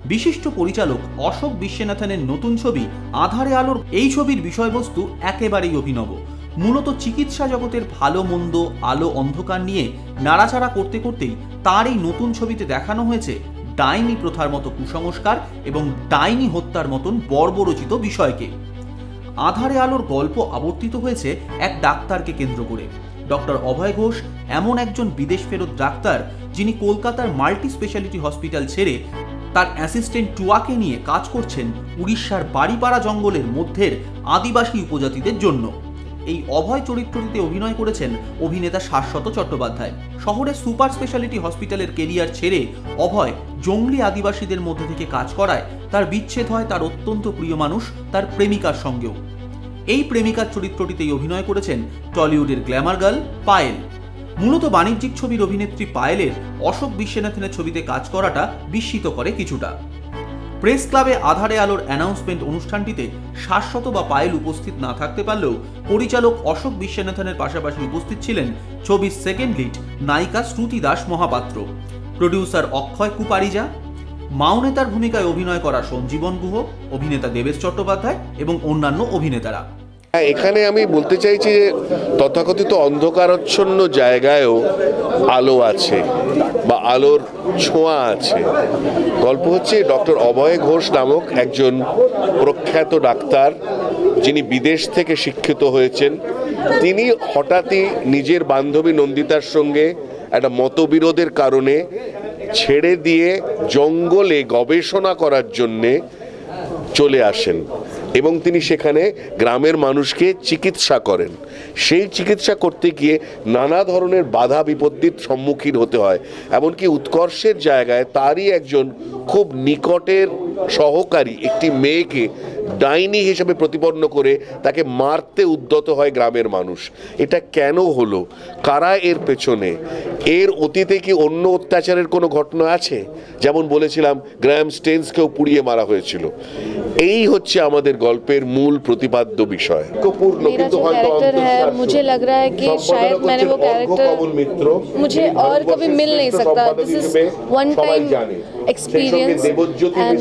বিশিষ্ট পরিচালক অশোক বিশ্বনাথনের নতুন ছবি আধারে আলোর এই ছবির বিষয়বস্তু একেবারেই অভিনব। মূলত চিকিৎসা জগতের ভালো মন্দ, আলো অন্ধকার নিয়ে নাড়াচাড়া করতে করতেই তার এই নতুন ছবিতে দেখানো হয়েছে ডাইনি প্রথার মতো কুসংস্কার এবং ডাইনি হত্যার মতন বর্বরচিত বিষয়কে। আধারে আলোর গল্প আবর্তিত হয়েছে এক ডাক্তারকে কেন্দ্র করে। ডক্টর অভয় ঘোষ এমন একজন বিদেশ ফেরত ডাক্তার যিনি কলকাতার মাল্টি স্পেশালিটি হসপিটাল ছেড়ে তার অ্যাসিস্ট্যান্ট টুয়াকে নিয়ে কাজ করছেন উড়িষ্যার বাড়িপাড়া জঙ্গলের মধ্যের আদিবাসী উপজাতিদের জন্য। এই অভয় চরিত্রটিতে অভিনয় করেছেন অভিনেতা শাশ্বত চট্টোপাধ্যায়। শহরের সুপার স্পেশালিটি হসপিটালের কেরিয়ার ছেড়ে অভয় জঙ্গলি আদিবাসীদের মধ্যে থেকে কাজ করায় তার বিচ্ছেদ হয় তার অত্যন্ত প্রিয় মানুষ তার প্রেমিকার সঙ্গেও। এই প্রেমিকার চরিত্রটিতেই অভিনয় করেছেন টলিউডের গ্ল্যামার গার্ল পায়েল। মূলত বাণিজ্যিক ছবির অভিনেত্রী পায়েলের অশোক বিশ্বনাথনের ছবিতে কাজ করাটা বিস্মিত করে কিছুটা। প্রেস ক্লাবে আধারে আলোর অ্যানাউন্সমেন্ট অনুষ্ঠানটিতে শাশ্বত বা পায়েল উপস্থিত না থাকতে পারলেও পরিচালক অশোক বিশ্বনাথনের পাশাপাশি উপস্থিত ছিলেন ছবির সেকেন্ড লিড নায়িকা শ্রুতি দাস মহাপাত্র, প্রডিউসার অক্ষয় কুপারিজা, মাওনেতার ভূমিকায় অভিনয় করা সঞ্জীবন গুহ, অভিনেতা দেবেশ চট্টোপাধ্যায় এবং অন্যান্য অভিনেতারা। এখানে আমি বলতে চাইছি যে তথাকথিত অন্ধকারাচ্ছন্ন জায়গায়ও আলো আছে বা আলোর ছোঁয়া আছে। গল্প হচ্ছে ডক্টর অভয় ঘোষ নামক একজন প্রখ্যাত ডাক্তার যিনি বিদেশ থেকে শিক্ষিত হয়েছেন। তিনি হঠাৎই নিজের বান্ধবী নন্দিতার সঙ্গে একটা মতবিরোধের কারণে ছেড়ে দিয়ে জঙ্গলে গবেষণা করার জন্যে চলে আসেন এবং তিনি সেখানে গ্রামের মানুষকে চিকিৎসা করেন। সেই চিকিৎসা করতে গিয়ে নানা ধরনের বাধা বিপত্তির সম্মুখীন হতে হয়। এমনকি উৎকর্ষের জায়গায় তারই একজন খুব নিকটের সহকারী একটি মেয়েকে ডাইনি হিসেবে প্রতিপন্ন করে তাকে মারতে উদ্যত হয় গ্রামের মানুষ। এটা কেন হলো? কারা এর পেছনে? এর অতীতে কি অন্য অত্যাচারের কোনো ঘটনা আছে? যেমন বলেছিলাম গ্র্যাহাম স্টেন্সকেও পুড়িয়ে মারা হয়েছিল। এই হচ্ছে আমাদের গল্পের মূল প্রতিপাদ্য বিষয়। मेरा जो कैरेक्टर है मुझे लग रहा है कि शायद मैंने वो कैरेक्टर मुझे और कभी मिल नहीं सकता। This is one time experience and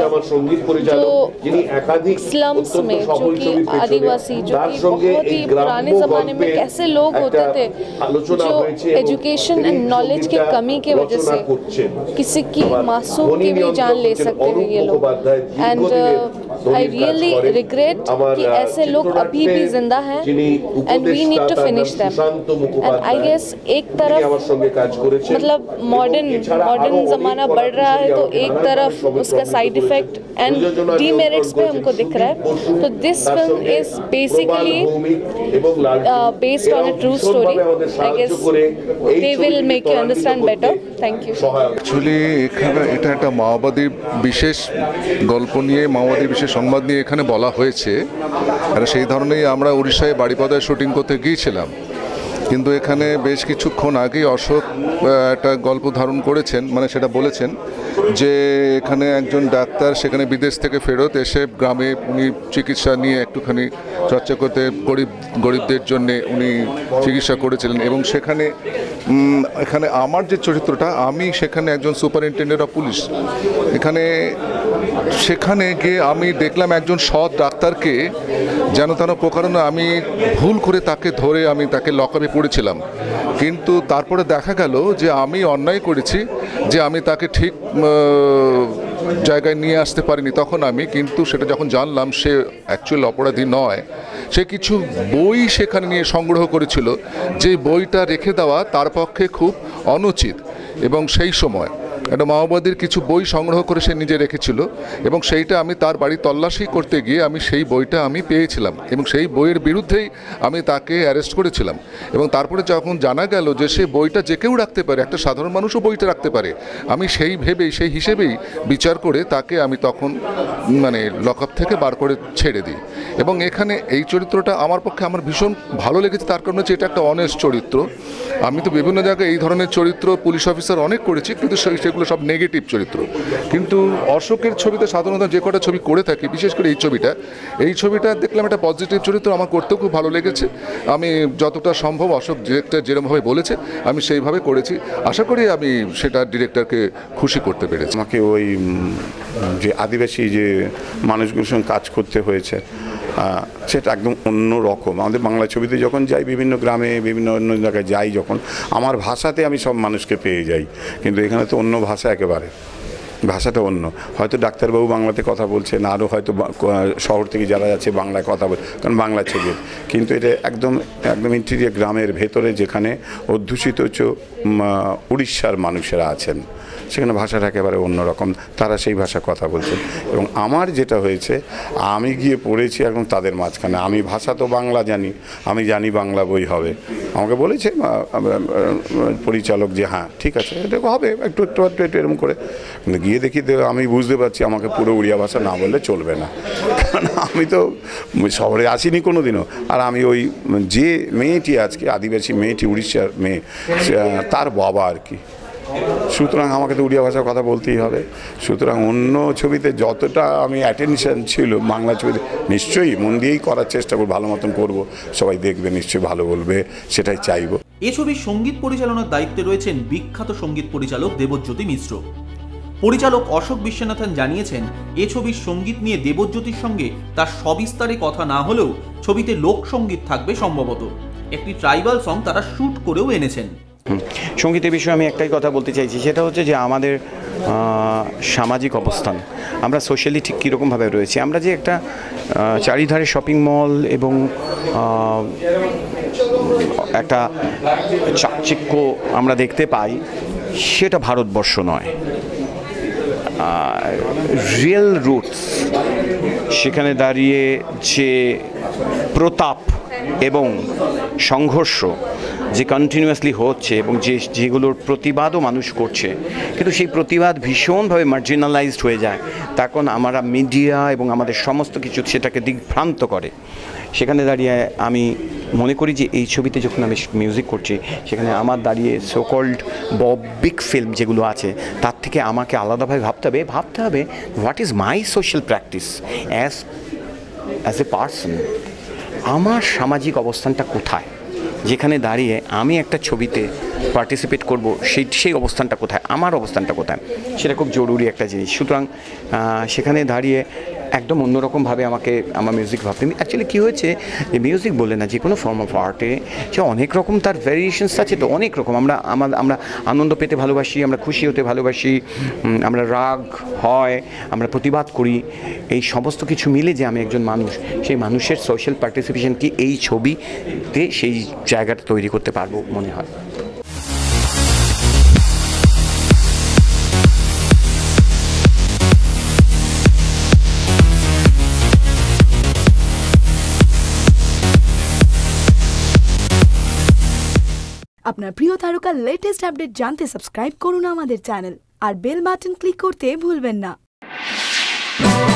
जो स्लम्स में जो कि आदिवासी जो कि बहुत ही पुराने ज़माने में कैसे लोग होते थे जो एजुकेशन एंड नॉलेज की कमी की वजह से किसी की मासूम की भी जान ले सकते हैं ये लोग। एंड आई रियली रिग्रेट कि ऐसे लोग अभी भी जिंदा हैं and we need to finish them. And I guess एक तरफ मतलब मॉडर्न ज़माना बढ़ रहा है तो एक तरफ उसका साइड इफेक्ट एंड डीमेरिट्स पे हमको दिख रहा है। तो this film is basically based on a true story. I guess they will make you understand better. Thank you. Actually এখানে এটা একটা মাওবাদী বিশেষ গল্প নিয়ে মাওবাদী বিশেষ সংবাদ নিয়ে এখানে বলা হয়েছে। আর সেই ধরনেরই আমরা উড়িষ্যায় বাড়িপাদায় শুটিং করতে গিয়েছিলাম, কিন্তু এখানে বেশ কিছুক্ষণ আগেই অশোক একটা গল্প ধারণ করেছেন, মানে সেটা বলেছেন যে এখানে একজন ডাক্তার সেখানে বিদেশ থেকে ফেরত এসে গ্রামে উনি চিকিৎসা নিয়ে একটুখানি চর্চা করতে গরিবদের জন্যে উনি চিকিৎসা করেছিলেন। এবং এখানে আমার যে চরিত্রটা, আমি সেখানে একজন সুপারিনটেন্ডেন্ট অফ পুলিশ। সেখানে গিয়ে আমি দেখলাম একজন সৎ ডাক্তারকে যেন তেন প্রকারণে আমি ভুল করে তাকে ধরে আমি তাকে লকআপে পড়েছিলাম। কিন্তু তারপরে দেখা গেল যে আমি অন্যায় করেছি, যে আমি তাকে ঠিক জায়গায় নিয়ে আসতে পারিনি। তখন কিন্তু সেটা যখন জানলাম সে অ্যাকচুয়াল অপরাধী নয়, সে কিছু বই সেখানে নিয়ে সংগ্রহ করেছিল, যে বইটা রেখে দেওয়া তার পক্ষে খুব অনুচিত। এবং সেই সময় একটা মাওবাদীর কিছু বই সংগ্রহ করে সে নিজে রেখেছিল এবং সেইটা আমি তার বাড়ি তল্লাশি করতে গিয়ে আমি সেই বইটা আমি পেয়েছিলাম এবং সেই বইয়ের বিরুদ্ধেই আমি তাকে অ্যারেস্ট করেছিলাম। এবং তারপরে যখন জানা গেল যে সে বইটা যে কেউ রাখতে পারে, একটা সাধারণ মানুষও বইটা রাখতে পারে, আমি সেই হিসেবেই বিচার করে তাকে আমি তখন মানে লকআপ থেকে বার করে ছেড়ে দিই। এবং এখানে এই চরিত্রটা আমার পক্ষে আমার ভীষণ ভালো লেগেছে, তার কারণ হচ্ছে এটা একটা অনেস্ট চরিত্র। আমি তো বিভিন্ন জায়গায় এই ধরনের চরিত্র পুলিশ অফিসার অনেক করেছি, কিন্তু সেগুলো সবগুলো সব নেগেটিভ চরিত্র। কিন্তু অশোকের ছবিতে সাধারণত যে কটা ছবি করে থাকি, বিশেষ করে এই ছবিটা দেখলাম একটা পজিটিভ চরিত্র, আমার করতেও খুব ভালো লেগেছে। আমি যতটা সম্ভব অশোক ডিরেক্টর যেরকমভাবে বলেছে আমি সেইভাবে করেছি। আশা করি আমি সেটা ডিরেক্টরকে খুশি করতে পেরেছি। আমাকে ওই যে আদিবাসী যে মানুষগুলোর সঙ্গে কাজ করতে হয়েছে সেটা একদম অন্য রকম। আমাদের বাংলা ছবিতে যখন যাই, বিভিন্ন গ্রামে বিভিন্ন অন্য জায়গায় যাই, যখন আমার ভাষাতে আমি সব মানুষকে পেয়ে যাই, কিন্তু এখানে তো অন্য ভাষা, একেবারে ভাষাটা অন্য। হয়তো ডাক্তারবাবু বাংলাতে কথা বলছেন, আরও হয়তো শহর থেকে যারা যাচ্ছে বাংলায় কথা বল, কারণ বাংলা ছবি, কিন্তু এটা একদম ইন্টেরিয়র গ্রামের ভেতরে, যেখানে অধ্যুষিত উড়িষ্যার মানুষেরা আছেন, সেখানে ভাষাটা একেবারে অন্যরকম, তারা সেই ভাষা কথা বলছেন। এবং আমার যেটা হয়েছে, আমি গিয়ে পড়েছি এখন তাদের মাঝখানে। আমি ভাষা তো বাংলা জানি, আমি জানি বাংলা বই হবে, আমাকে বলেছে পরিচালক যে হ্যাঁ ঠিক আছে এটা হবে, একটু এরকম করে। কিন্তু গিয়ে দেখি আমি বুঝতে পারছি আমাকে পুরো উড়িয়া ভাষা না বললে চলবে না, কারণ আমি তো শহরে আসিনি কোনো দিনও। আর আমি ওই যে মেয়েটি আজকে আদিবাসী মেয়েটি, উড়িষ্যার মেয়ে, তার বাবা আর কি, সুতরাং আমাকে তো উড়িয়া ভাষার কথা বলতেই হবে। সুতরাং অন্য ছবিতে যতটা আমি অ্যাটেনশন ছিল, বাংলা ছবিতে নিশ্চয়ই মন দিয়েই করার চেষ্টা করব, ভালো মতন করবো, সবাই দেখবে, নিশ্চয়ই ভালো বলবে, সেটাই চাইব। এ ছবির সঙ্গীত পরিচালনার দায়িত্বে রয়েছেন বিখ্যাত সঙ্গীত পরিচালক দেবজ্যোতি মিশ্র। পরিচালক অশোক বিশ্বনাথন জানিয়েছেন, এ ছবির সঙ্গীত নিয়ে দেবজ্যোতির সঙ্গে তার সবিস্তারে কথা না হলেও ছবিতে লোকসঙ্গীত থাকবে সম্ভবত। একটি ট্রাইবাল সং তারা শ্যুট করেও এনেছেন। সঙ্গীতের বিষয়ে আমি একটাই কথা বলতে চাইছি, সেটা হচ্ছে যে আমাদের সামাজিক অবস্থান, আমরা সোশ্যালি ঠিক কীরকমভাবে রয়েছি। আমরা যে একটা চারিধারে শপিং মল এবং একটা চাকচিক্য আমরা দেখতে পাই, সেটা ভারতবর্ষ নয়। রিয়েল রুটস, সেখানে দাঁড়িয়ে যে প্রতাপ এবং সংঘর্ষ যে কন্টিনিউয়াসলি হচ্ছে এবং যেগুলোর প্রতিবাদও মানুষ করছে, কিন্তু সেই প্রতিবাদ ভীষণভাবে মার্জিনালাইজড হয়ে যায়, তখন আমরা মিডিয়া এবং আমাদের সমস্ত কিছু সেটাকে দিগ্ভ্রান্ত করে। সেখানে দাঁড়িয়ে আমি মনে করি যে এই ছবিতে যখন আমি মিউজিক করছি, সেখানে আমার দাঁড়িয়ে সোকল্ড বিগ ফিল্ম যেগুলো আছে, তার থেকে আমাকে আলাদাভাবে ভাবতে হবে what is my social practice as a person, আমার সামাজিক অবস্থানটা কোথায়, যেখানে দাঁড়িয়ে আমি একটা ছবিতে পার্টিসিপেট করব, সেই অবস্থানটা কোথায়, আমার অবস্থানটা কোথায়, সেটা খুব জরুরি একটা জিনিস। সুতরাং সেখানে দাঁড়িয়ে একদম অন্যরকমভাবে আমাকে আমার মিউজিক ভাবতে, অ্যাকচুয়ালি কী হয়েছে যে মিউজিক বলে না, যে কোনো ফর্ম অফ আর্টে যে অনেক রকম তার ভ্যারিয়েশনস আছে, তো অনেক রকম। আমরা আনন্দ পেতে ভালোবাসি, আমরা খুশি হতে ভালোবাসি, আমরা রাগ হয়, আমরা প্রতিবাদ করি, এই সমস্ত কিছু মিলে যে আমি একজন মানুষ, সেই মানুষের সোশ্যাল পার্টিসিপেশন কি এই ছবিতে সেই জায়গাটা তৈরি করতে পারবো মনে হয়। আপনার প্রিয় তারকার লেটেস্ট আপডেট জানতে সাবস্ক্রাইব করুন আমাদের চ্যানেল আর বেল বাটন ক্লিক করতে ভুলবেন না।